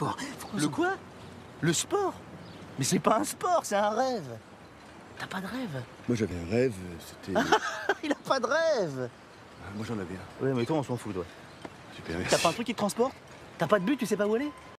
sport. Le quoi? Le sport? Mais c'est pas un sport, c'est un rêve. T'as pas de rêve? Moi j'avais un rêve, c'était... Il a pas de rêve. Moi j'en avais un. Ouais, mais toi on s'en fout, toi. Super, T'as merci. pas un truc qui te transporte? T'as pas de but, tu sais pas où aller?